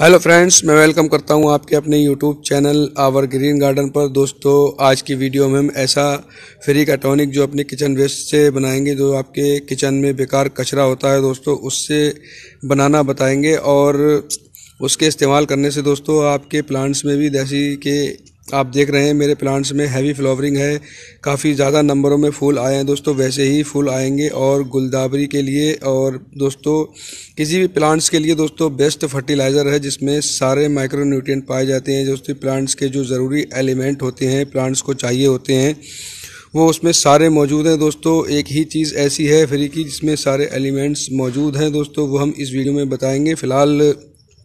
Hello friends, मैं welcome करता हूं आपके अपने YouTube channel Our Green Garden पर। दोस्तों, आज की वीडियो में हम ऐसा फ्री का टॉनिक जो अपने किचन वेस्ट से बनाएंगे, जो आपके किचन में बेकार कचरा होता है दोस्तों, उससे बनाना बताएंगे। और उसके इस्तेमाल करने से दोस्तों आपके प्लांट्स में भी, जैसे कि आप देख रहे हैं मेरे प्लांट्स में हैवी फ्लावरिंग है, काफ़ी ज़्यादा नंबरों में फूल आए हैं दोस्तों, वैसे ही फूल आएंगे। और गुलदाबरी के लिए और दोस्तों किसी भी प्लांट्स के लिए दोस्तों बेस्ट फर्टिलाइज़र है, जिसमें सारे माइक्रो न्यूट्रिएंट पाए जाते हैं। दोस्तों प्लांट्स के जो ज़रूरी एलिमेंट होते हैं, प्लांट्स को चाहिए होते हैं, वो उसमें सारे मौजूद हैं दोस्तों। एक ही चीज़ ऐसी है फ्री की जिसमें सारे एलिमेंट्स मौजूद हैं दोस्तों, वो हम इस वीडियो में बताएंगे। फ़िलहाल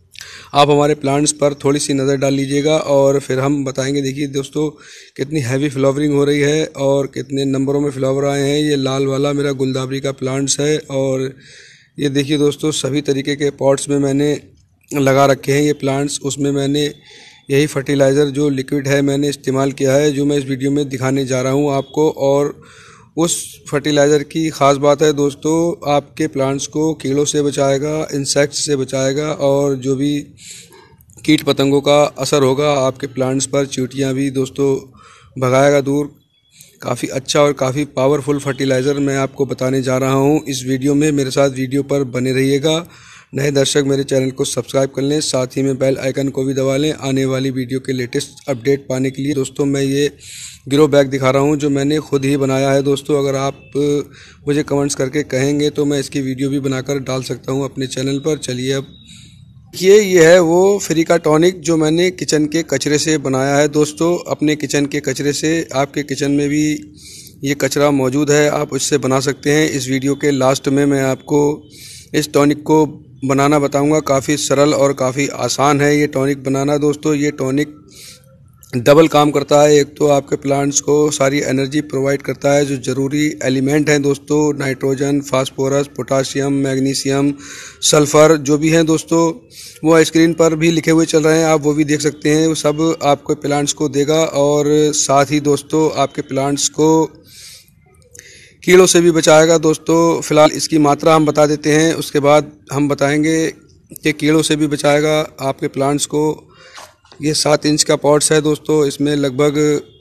आप हमारे प्लांट्स पर थोड़ी सी नज़र डाल लीजिएगा और फिर हम बताएंगे। देखिए दोस्तों, कितनी हैवी फ्लावरिंग हो रही है और कितने नंबरों में फ्लावर आए हैं। ये लाल वाला मेरा गुलदाबरी का प्लांट्स है। और ये देखिए दोस्तों, सभी तरीके के पॉट्स में मैंने लगा रखे हैं ये प्लांट्स। उसमें मैंने यही फर्टिलाइज़र जो लिक्विड है मैंने इस्तेमाल किया है, जो मैं इस वीडियो में दिखाने जा रहा हूँ आपको। और उस फर्टिलाइज़र की ख़ास बात है दोस्तों, आपके प्लांट्स को कीड़ों से बचाएगा, इंसेक्ट्स से बचाएगा, और जो भी कीट पतंगों का असर होगा आपके प्लांट्स पर, चींटियाँ भी दोस्तों भगाएगा दूर। काफ़ी अच्छा और काफ़ी पावरफुल फर्टिलाइज़र मैं आपको बताने जा रहा हूँ इस वीडियो में। मेरे साथ वीडियो पर बने रहिएगा। नए दर्शक मेरे चैनल को सब्सक्राइब कर लें, साथ ही में बेल आइकन को भी दबा लें आने वाली वीडियो के लेटेस्ट अपडेट पाने के लिए। दोस्तों, मैं ये ग्रो बैग दिखा रहा हूँ जो मैंने खुद ही बनाया है दोस्तों। अगर आप मुझे कमेंट्स करके कहेंगे तो मैं इसकी वीडियो भी बनाकर डाल सकता हूँ अपने चैनल पर। चलिए, अब ये है वो फ्री का टॉनिक जो मैंने किचन के कचरे से बनाया है दोस्तों। अपने किचन के कचरे से, आपके किचन में भी ये कचरा मौजूद है, आप उससे बना सकते हैं। इस वीडियो के लास्ट में मैं आपको इस टॉनिक को बनाना बताऊंगा। काफ़ी सरल और काफ़ी आसान है ये टॉनिक बनाना दोस्तों। ये टॉनिक डबल काम करता है। एक तो आपके प्लांट्स को सारी एनर्जी प्रोवाइड करता है, जो ज़रूरी एलिमेंट हैं दोस्तों, nitrogen, phosphorus, potassium, magnesium, sulphur जो भी हैं दोस्तों, वो स्क्रीन पर भी लिखे हुए चल रहे हैं, आप वो भी देख सकते हैं। वो सब आपको प्लांट्स को देगा। और साथ ही दोस्तों आपके प्लांट्स को कीड़ों से भी बचाएगा दोस्तों। फ़िलहाल इसकी मात्रा हम बता देते हैं, उसके बाद हम बताएंगे कि कीड़ों से भी बचाएगा आपके प्लांट्स को। ये 7 इंच का पॉट्स है दोस्तों, इसमें लगभग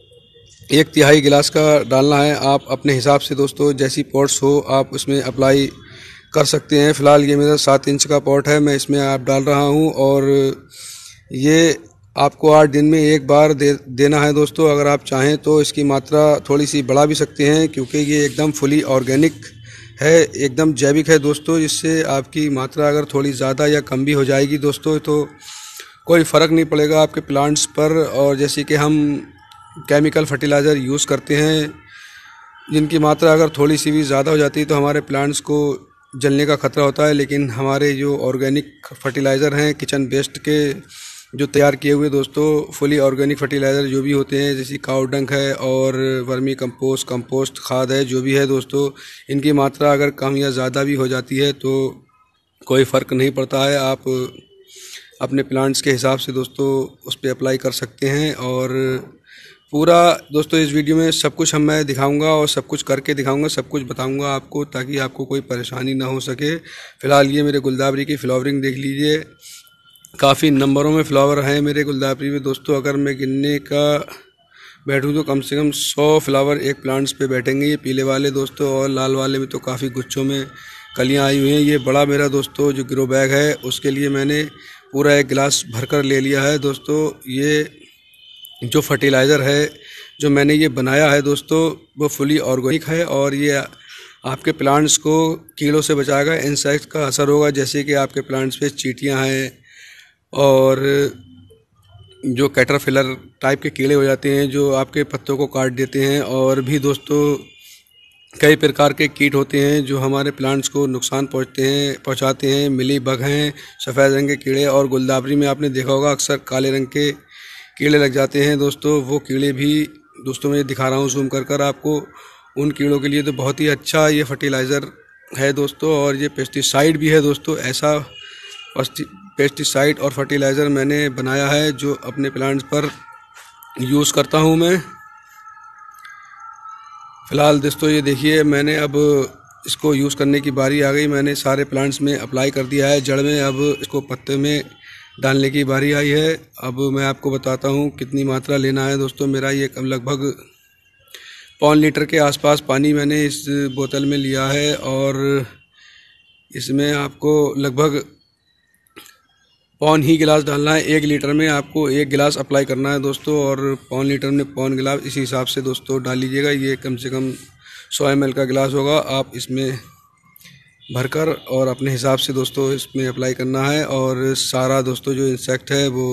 1/3 गिलास का डालना है। आप अपने हिसाब से दोस्तों, जैसी पॉट्स हो आप उसमें अप्लाई कर सकते हैं। फ़िलहाल ये मेरा 7 इंच का पॉट है, मैं इसमें आप डाल रहा हूँ। और ये आपको 8 दिन में एक बार देना है दोस्तों। अगर आप चाहें तो इसकी मात्रा थोड़ी सी बढ़ा भी सकते हैं, क्योंकि ये एकदम फुली ऑर्गेनिक है, एकदम जैविक है दोस्तों। इससे आपकी मात्रा अगर थोड़ी ज़्यादा या कम भी हो जाएगी दोस्तों, तो कोई फ़र्क नहीं पड़ेगा आपके प्लांट्स पर। और जैसे कि हम केमिकल फर्टिलाइज़र यूज़ करते हैं, जिनकी मात्रा अगर थोड़ी सी भी ज़्यादा हो जाती है तो हमारे प्लांट्स को जलने का ख़तरा होता है। लेकिन हमारे जो ऑर्गेनिक फर्टिलाइज़र हैं किचन वेस्ट के, जो तैयार किए हुए दोस्तों फुली ऑर्गेनिक फर्टिलाइज़र जो भी होते हैं, जैसे काऊ डंक है और वर्मी कंपोस्ट खाद है, जो भी है दोस्तों, इनकी मात्रा अगर कम या ज़्यादा भी हो जाती है तो कोई फ़र्क नहीं पड़ता है। आप अपने प्लांट्स के हिसाब से दोस्तों उस पर अप्लाई कर सकते हैं। और पूरा दोस्तों इस वीडियो में सब कुछ मैं दिखाऊंगा और सब कुछ करके दिखाऊंगा, सब कुछ बताऊंगा आपको, ताकि आपको कोई परेशानी ना हो सके। फ़िलहाल ये मेरे गुलदाबरी की फ्लावरिंग देख लीजिए, काफ़ी नंबरों में फ्लावर हैं मेरे गुलदाबरी में दोस्तों। अगर मैं गिनने का बैठूँ तो कम से कम 100 फ्लावर एक प्लांट्स पे बैठेंगे, ये पीले वाले दोस्तों। और लाल वाले में तो काफ़ी गुच्छों में कलियाँ आई हुई हैं। ये बड़ा मेरा दोस्तों जो ग्रो बैग है, उसके लिए मैंने पूरा 1 गिलास भरकर ले लिया है दोस्तों। ये जो फर्टिलाइज़र है जो मैंने ये बनाया है दोस्तों, वो फुली ऑर्गेनिक है। और ये आपके प्लांट्स को कीड़ों से बचाएगा, इंसेक्ट का असर होगा, जैसे कि आपके प्लांट्स पे चींटियाँ हैं और जो कैटरपिलर टाइप के कीड़े हो जाते हैं जो आपके पत्तों को काट देते हैं। और भी दोस्तों कई प्रकार के कीट होते हैं जो हमारे प्लांट्स को नुकसान पहुंचाते हैं। मिली बग हैं, सफ़ेद रंग के कीड़े, और गुलदाबरी में आपने देखा होगा अक्सर काले रंग के कीड़े लग जाते हैं दोस्तों। वो कीड़े भी दोस्तों मैं दिखा रहा हूँ जूम कर आपको। उन कीड़ों के लिए तो बहुत ही अच्छा ये फर्टिलाइज़र है दोस्तों। और ये पेस्टिसाइड भी है दोस्तों। ऐसा पेस्टिसाइड और फर्टिलाइज़र मैंने बनाया है जो अपने प्लांट्स पर यूज़ करता हूँ मैं। फ़िलहाल दोस्तों ये देखिए, मैंने अब इसको यूज़ करने की बारी आ गई। मैंने सारे प्लांट्स में अप्लाई कर दिया है, जड़ में। अब इसको पत्ते में डालने की बारी आई है। अब मैं आपको बताता हूँ कितनी मात्रा लेना है दोस्तों। मेरा ये लगभग 1.5 लीटर के आसपास पानी मैंने इस बोतल में लिया है और इसमें आपको लगभग 1.25 ही गिलास डालना है। 1 लीटर में आपको 1 गिलास अप्लाई करना है दोस्तों, और 1.25 लीटर में 1.25 गिलास इसी हिसाब से दोस्तों डाल लीजिएगा। ये कम से कम 100 ml का गिलास होगा। आप इसमें भरकर और अपने हिसाब से दोस्तों इसमें अप्लाई करना है। और सारा दोस्तों जो इंसेक्ट है वो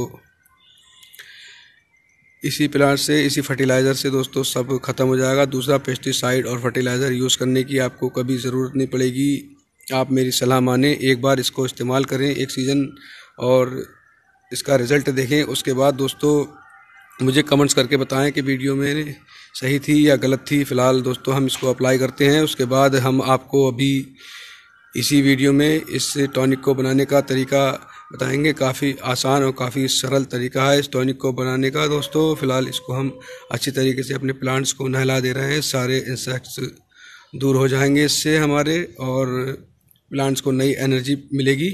इसी प्लांट से, इसी फर्टिलाइज़र से दोस्तों सब ख़त्म हो जाएगा। दूसरा पेस्टिसाइड और फर्टिलाइज़र यूज़ करने की आपको कभी ज़रूरत नहीं पड़ेगी। आप मेरी सलाह माने, एक बार इसको इस्तेमाल करें एक सीज़न और इसका रिज़ल्ट देखें। उसके बाद दोस्तों मुझे कमेंट्स करके बताएं कि वीडियो में सही थी या गलत थी। फ़िलहाल दोस्तों हम इसको अप्लाई करते हैं, उसके बाद हम आपको अभी इसी वीडियो में इस टॉनिक को बनाने का तरीका बताएंगे। काफ़ी आसान और काफ़ी सरल तरीका है इस टॉनिक को बनाने का दोस्तों। फ़िलहाल इसको हम अच्छी तरीके से अपने प्लांट्स को नहला दे रहे हैं। सारे इंसेक्ट्स दूर हो जाएंगे इससे हमारे, और प्लांट्स को नई एनर्जी मिलेगी।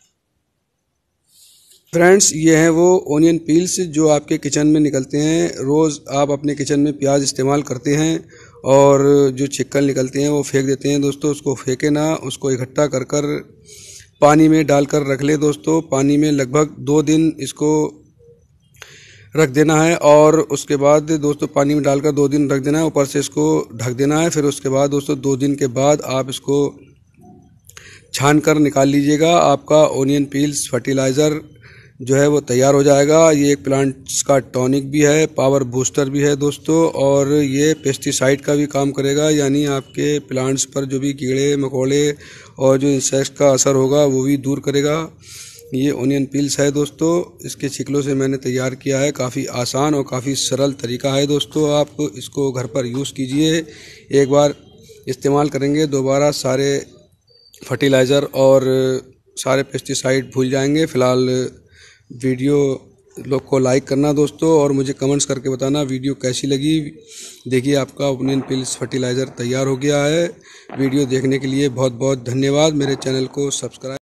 फ्रेंड्स, ये हैं वो ओनियन पील्स जो आपके किचन में निकलते हैं। रोज़ आप अपने किचन में प्याज इस्तेमाल करते हैं और जो छिक्कल निकलते हैं वो फेंक देते हैं दोस्तों। उसको फेंके ना, उसको इकट्ठा कर कर पानी में डालकर रख ले दोस्तों। पानी में लगभग 2 दिन इसको रख देना है और उसके बाद दोस्तों पानी में डालकर 2 दिन रख देना है। ऊपर से इसको ढक देना है। फिर उसके बाद दोस्तों 2 दिन के बाद आप इसको छान कर निकाल लीजिएगा। आपका ओनियन पील्स फर्टिलाइज़र जो है वो तैयार हो जाएगा। ये एक प्लांट्स का टॉनिक भी है, पावर बूस्टर भी है दोस्तों, और ये पेस्टिसाइड का भी काम करेगा। यानी आपके प्लांट्स पर जो भी कीड़े मकोड़े और जो इंसेक्ट का असर होगा वो भी दूर करेगा। ये ओनियन पील्स है दोस्तों, इसके छिकलों से मैंने तैयार किया है। काफ़ी आसान और काफ़ी सरल तरीका है दोस्तों। आप इसको घर पर यूज़ कीजिए। एक बार इस्तेमाल करेंगे, दोबारा सारे फर्टिलाइज़र और सारे पेस्टिसाइड भूल जाएंगे। फ़िलहाल वीडियो लोग को लाइक करना दोस्तों, और मुझे कमेंट्स करके बताना वीडियो कैसी लगी। देखिए आपका ओनियन पील्स फर्टिलाइज़र तैयार हो गया है। वीडियो देखने के लिए बहुत बहुत धन्यवाद। मेरे चैनल को सब्सक्राइब